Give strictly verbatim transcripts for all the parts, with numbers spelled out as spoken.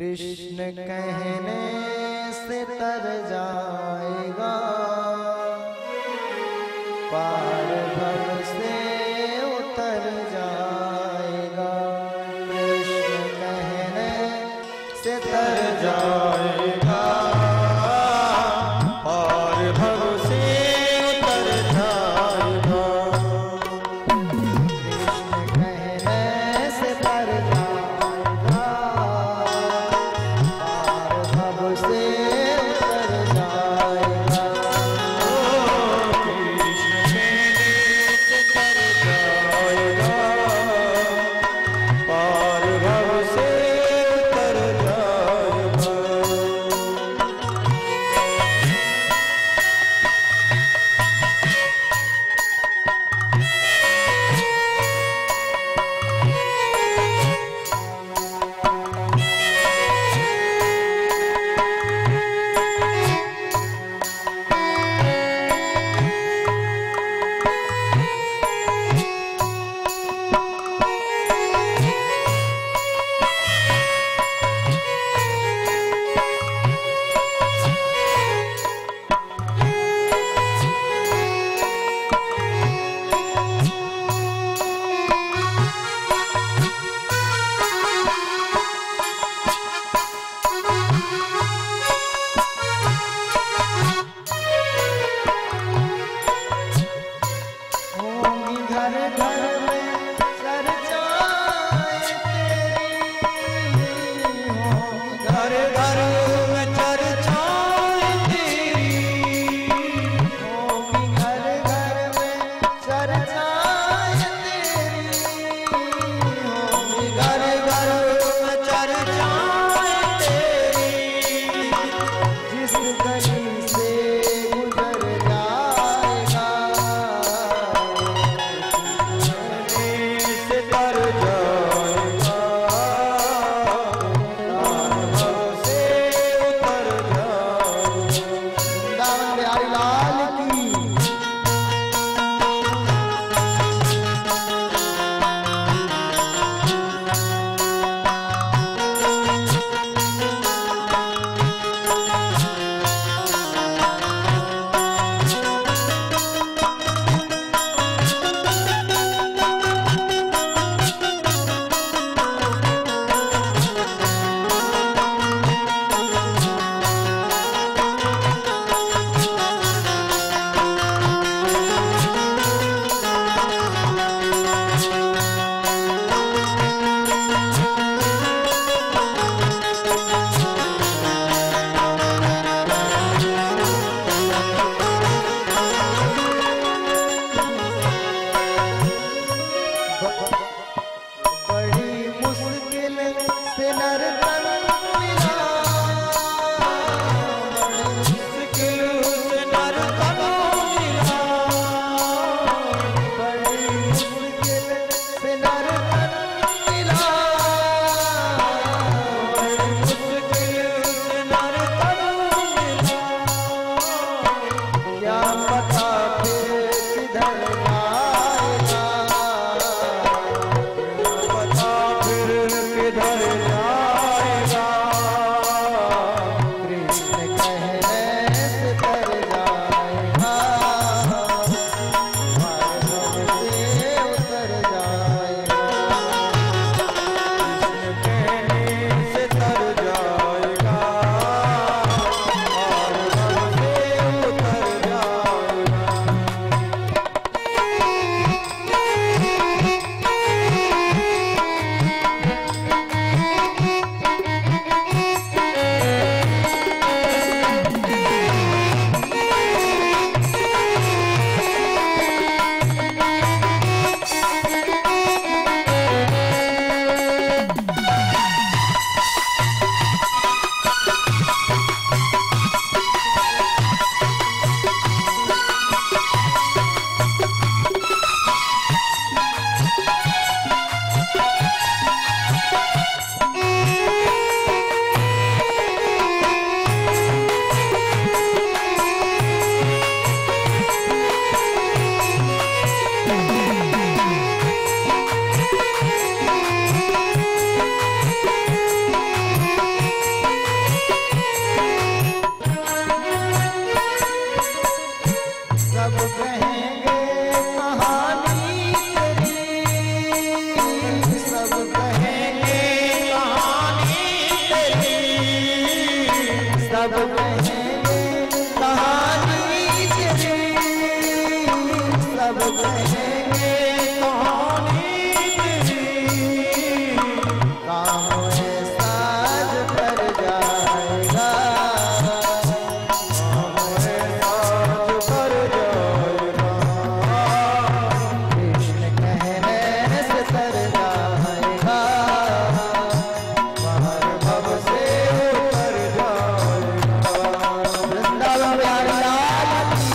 कृष्ण कहने से तर जाएगा, पार भव से उतर जाएगा। कृष्ण कहने से तर जाएगा, पार भव से उतर जाएगा। कृष्ण कहने से तर जाएगा, पार भव से उतर जाएगा। काम ऐसा जो कर जाएगा, काम ऐसा जो कर जाएगा, कृष्ण कहने से तर जाएगा, बाहर भव से उतर जाएगा। वृंदावन बिहारी लाल की।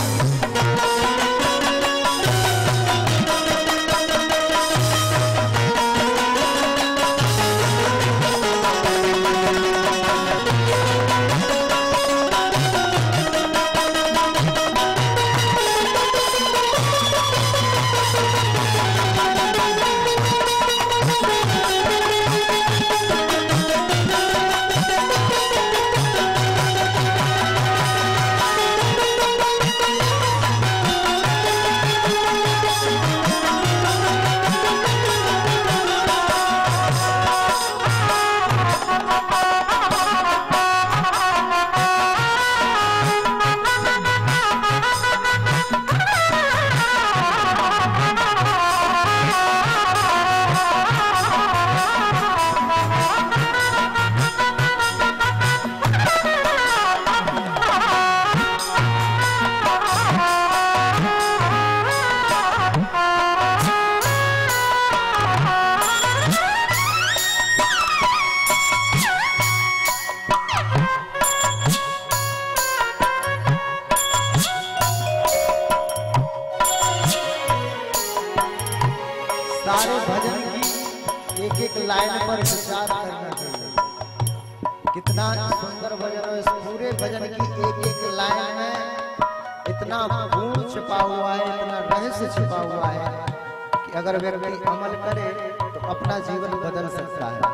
सारे भजन की एक एक लाइन पर विचार करना चाहिए। कितना सुंदर भजन है। इस पूरे भजन की एक एक लाइन में इतना गुण छिपा हुआ है, इतना रहस्य छिपा हुआ है कि अगर व्यक्ति अमल करे तो अपना जीवन बदल सकता है।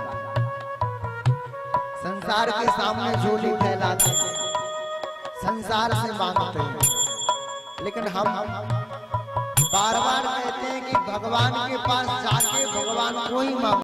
संसार के सामने झोली फैलाते हैं, संसार से मांगते हैं, लेकिन हम बार बार कहते हैं कि भगवान के पास जाके भगवान को ही मांगो।